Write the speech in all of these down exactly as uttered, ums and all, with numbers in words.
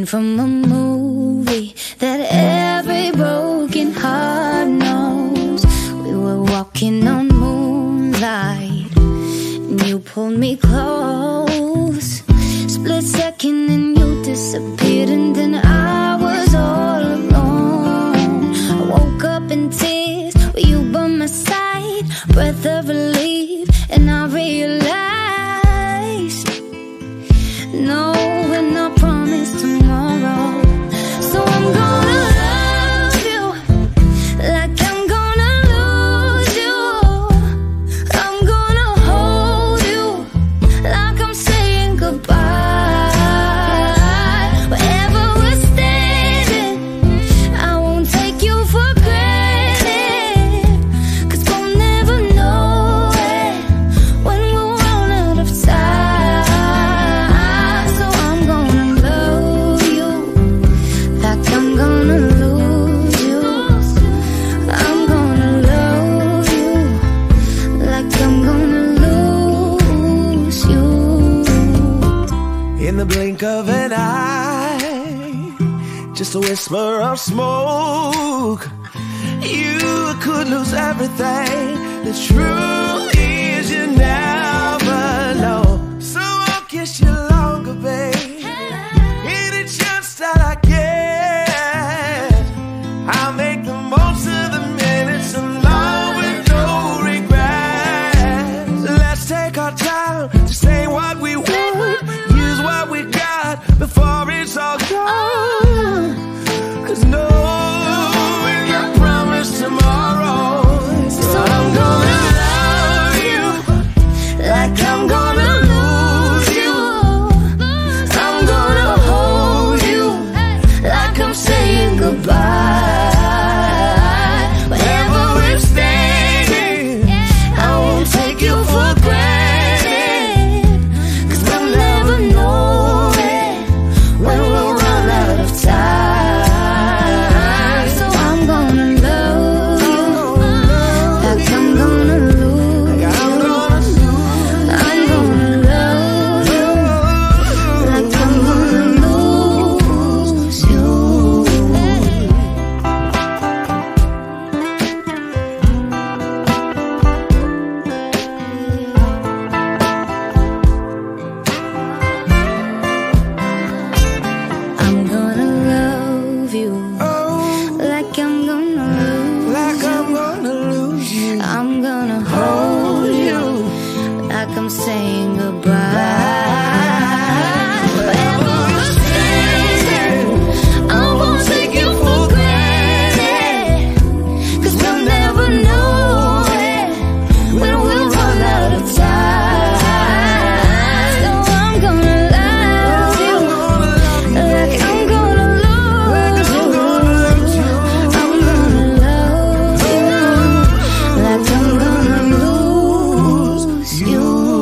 from a movie that every broken heart knows. We were walking on moonlight and you pulled me close. Split second and you disappeared, and then I was all alone. I woke up in tears with you by my side, breath of relief, and I realized no, we're not promised tomorrow. So I'm gonna love you like I'm gonna lose you. I'm gonna hold you like I'm saying goodbye. Wherever we're standing, I won't take you for granted, 'cause we'll never know it when we'll run out of time. So I'm gonna love you like I'm gonna lose you. I'm gonna love you like I'm gonna lose you. In the blink of an eye, just a whisper of smoke, you could lose everything. The truth is you never know. So I'll kiss you longer, babe. Any chance that I get, I'll make the most of the minutes alone with no regrets. Let's take our time to say what we want, use what we got before it's all gone. 'Cause no, we're not promised tomorrow. So I'm gonna love you like I'm gonna lose you. I'm gonna hold you like I'm saying goodbye. Wherever we're standing, I won't take you for granted, 'cause we'll never know it when we'll run out of time. So I'm gonna love you like I'm gonna lose you. I'm gonna love you like I'm gonna lose you. I'm gonna love you like I'm gonna lose Like I'm gonna lose you. I'm gonna hold you like I'm saying goodbye. Wherever we're standing, I won't take you for granted, 'cause we'll never know it when we'll run out of time. So I'm gonna love you like I'm gonna lose you. I'm gonna love you like I'm gonna lose you.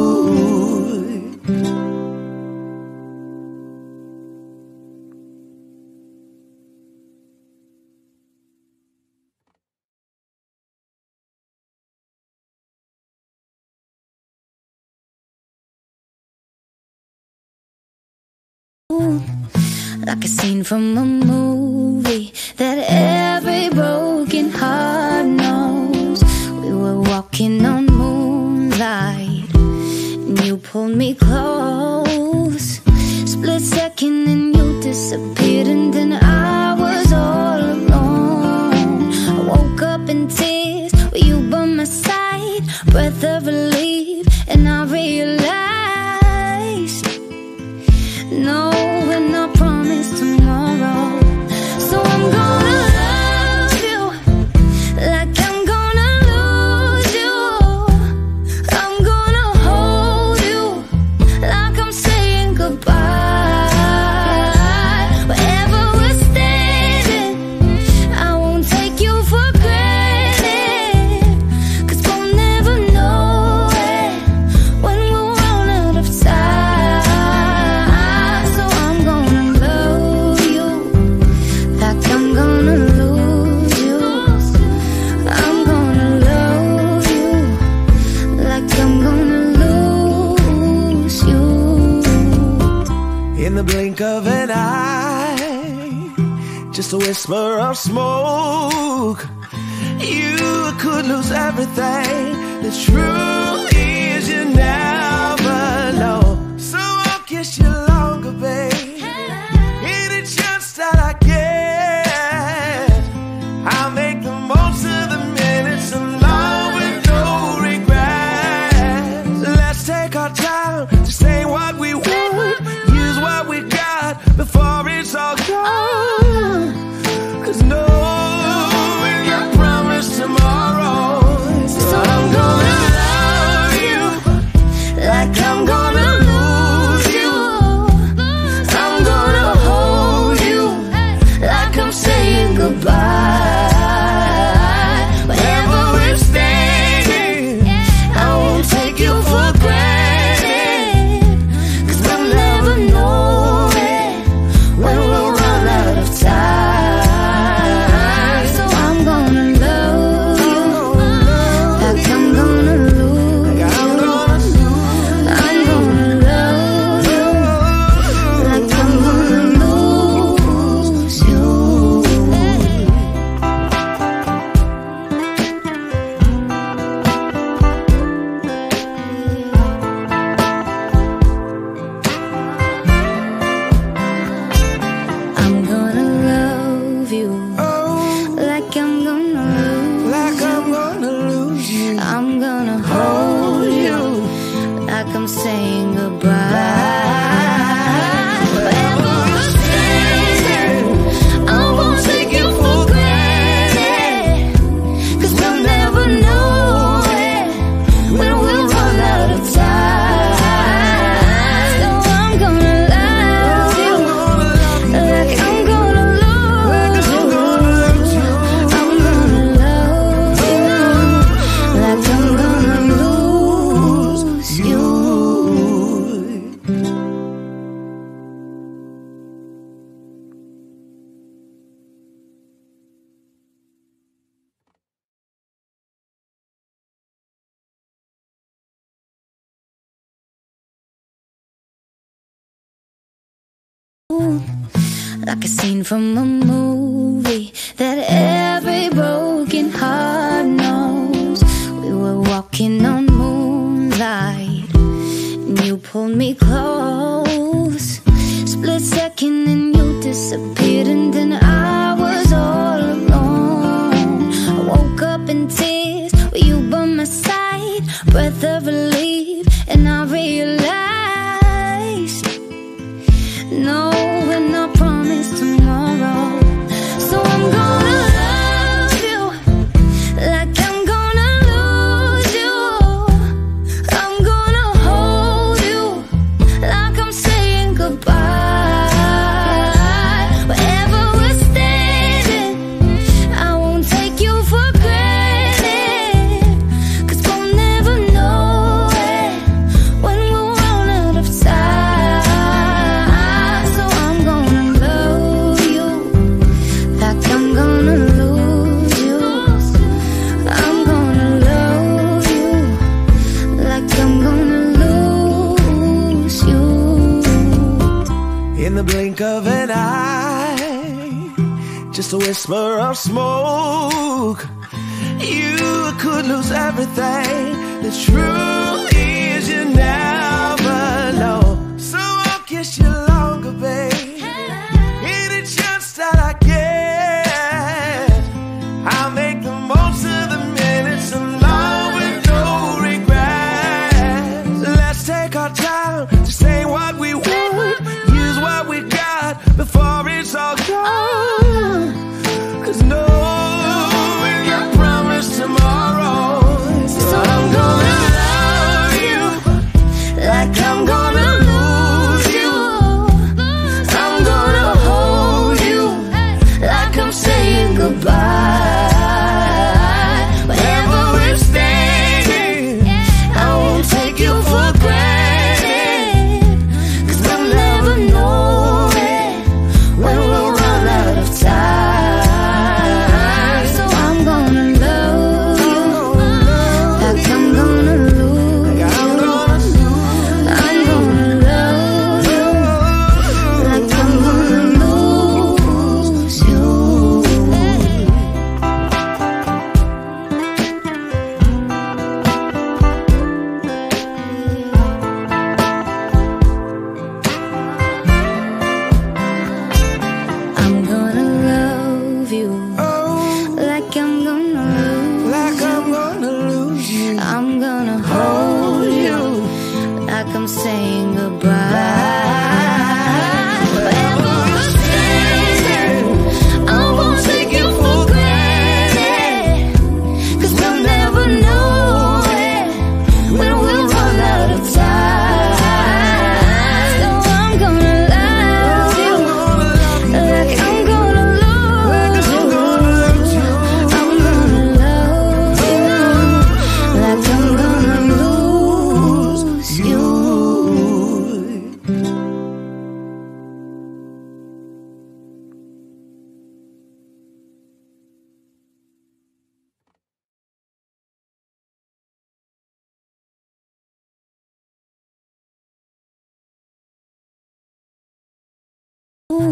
Like a scene from a movie that every broken heart knows. We were walking on moonlight and you pulled me close. Split second and you disappeared, and then I was all alone. I woke up in tears with you by my side, breath of relief, and I realized no, we're not promised tomorrow. So I'm gonna love you like I'm gonna lose you. I'm gonna hold you like I'm saying goodbye. Wherever we're standing, I won't take you for granted, 'cause we'll never know it when we'll run out of time. So I'm gonna love you like I'm gonna lose you. I'm gonna love you like I'm gonna lose you. In the blink of an eye, just a whisper of smoke. You could lose everything. The truth is you never know. So I'll kiss you longer, babe. Any chance that I get, I'll make the most of the minutes alone with no regrets. Let's take our time to say what we want, use what we got before it's all gone. Cause no one can promise tomorrow. So I'm gonna love you like I'm gonna lose you. I'm gonna hold you like I'm saying goodbye. Wherever we're standing, I won't take you for granted. Cause we'll never know it when we'll run out of time. So I'm gonna love you like I'm gonna lose you. I'm gonna love you like I'm gonna lose you. I'm gonna love you like I'm gonna lose Like I'm gonna lose you. I'm gonna hold you like I'm saying goodbye. Wherever we're standing, I won't take you for granted. Cause we'll never know it when we'll run out of time. So I'm gonna love you like I'm gonna lose you. I'm gonna love you like I'm gonna lose you. Like a scene from a movie that every broken heart knows. We were walking on moonlight and you pulled me close. Split second and you disappeared, and then I was all alone. I woke up in tears with you by my side, breath of relief, and I realized no, we're not promised tomorrow. So I'm gonna love you like I'm gonna lose you. I'm gonna hold you like I'm saying goodbye. Wherever we're standing, I won't take you for granted. Cause we'll never know it when we'll run out of time. So I'm gonna love you like I'm gonna lose you. I'm gonna love you like I'm gonna lose you. In the blink of an eye, just a whisper of smoke. You could lose everything. The truth is you never know. So I'll kiss you longer, babe. Any chance that I get, I'll make the most of the minutes alone with no regrets. Let's take our time to say what we want, use what we got before it's all gone. Cause no one can promise tomorrow. So I'm gonna love you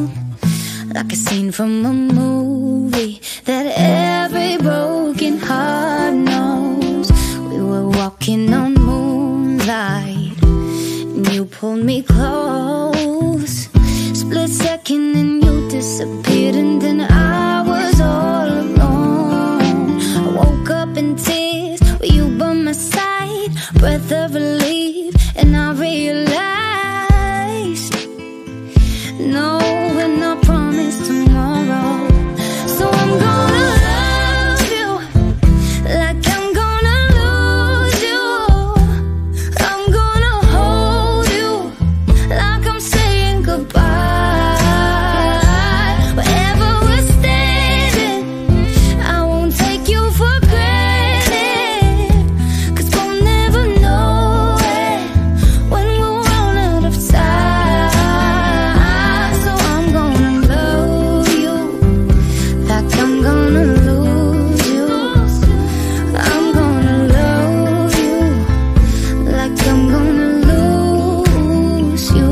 like a scene from a movie that every broken heart knows. We were walking on moonlight, and you pulled me close. Split second and you disappeared, and then I was all alone. I woke up in tears with you by my side, breath of relief, and I realized no, we're not promised tomorrow. So I'm gonna love you like I'm gonna lose you. I'm gonna hold you like I'm saying goodbye. Wherever we're standing, I won't take you for granted, 'cause we'll never know it when we'll run out of time. So I'm gonna love you like I'm gonna lose you. I'm gonna love you like I'm gonna lose you.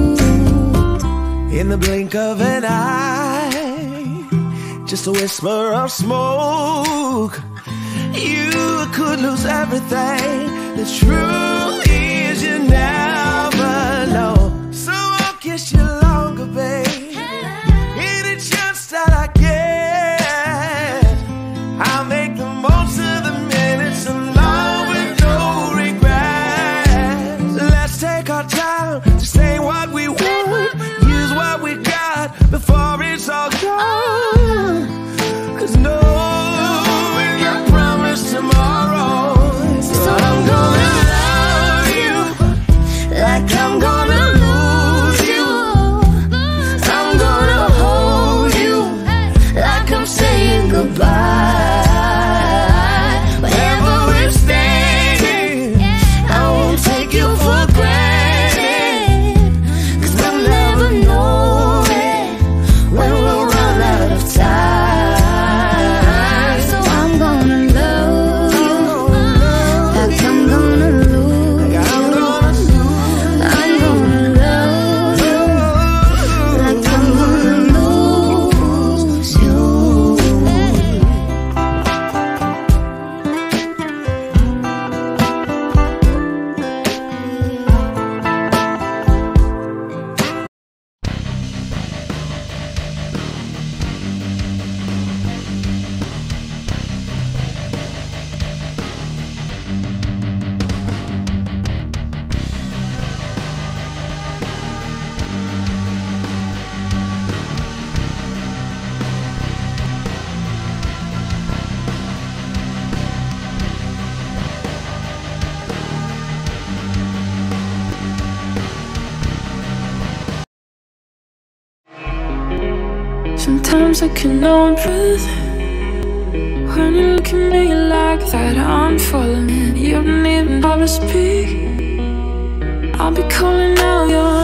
In the blink of an eye, just a whisper of smoke, you could lose everything. The truth is you never know. So I'll kiss you longer, babe. Any chance that I get, I'll make the most of the minutes alone with no regrets. Let's take our time to say what we want, use what we got before it's all gone. 'Cause no, we're not promised tomorrow. So I'm gonna love you like I'm gonna lose you. I'm gonna hold you like I'm saying goodbye. Wherever we're standing, I won't take you for granted, 'cause we'll never know it when we'll run out of time. So I'm gonna love you like I'm gonna lose you. I'm gonna love you like I'm gonna lose you. Sometimes I cannot breathe when you look at me like that. I'm falling. You don't even bother to speak. I'll be calling out your